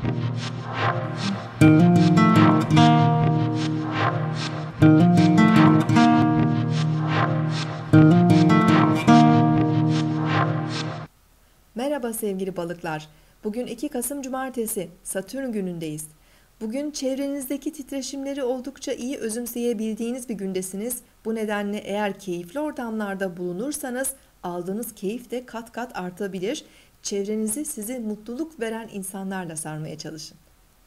Merhaba sevgili balıklar. Bugün 2 Kasım Cumartesi, Satürn günündeyiz. Bugün çevrenizdeki titreşimleri oldukça iyi özümseyebildiğiniz bir gündesiniz. Bu nedenle eğer keyifli ortamlarda bulunursanız aldığınız keyif de kat kat artabilir. Çevrenizi size mutluluk veren insanlarla sarmaya çalışın.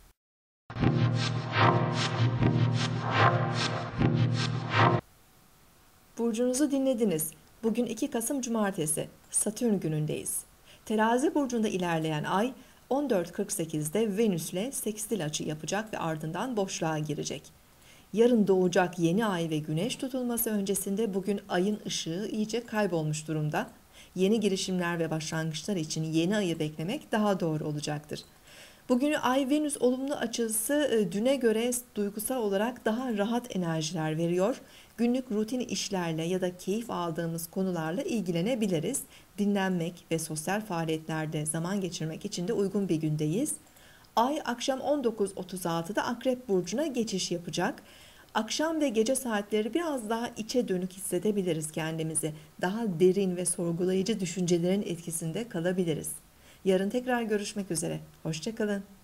Burcunuzu dinlediniz. Bugün 2 Kasım Cumartesi, Satürn günündeyiz. Terazi burcunda ilerleyen ay 14.48'de Venüs'le sekstil açı yapacak ve ardından boşluğa girecek. Yarın doğacak yeni ay ve güneş tutulması öncesinde bugün ayın ışığı iyice kaybolmuş durumda. Yeni girişimler ve başlangıçlar için yeni ayı beklemek daha doğru olacaktır. Bugünü Ay-Venüs olumlu açısı düne göre duygusal olarak daha rahat enerjiler veriyor. Günlük rutin işlerle ya da keyif aldığımız konularla ilgilenebiliriz. Dinlenmek ve sosyal faaliyetlerde zaman geçirmek için de uygun bir gündeyiz. Ay akşam 19.36'da Akrep Burcu'na geçiş yapacak. Akşam ve gece saatleri biraz daha içe dönük hissedebiliriz kendimizi. Daha derin ve sorgulayıcı düşüncelerin etkisinde kalabiliriz. Yarın tekrar görüşmek üzere. Hoşça kalın.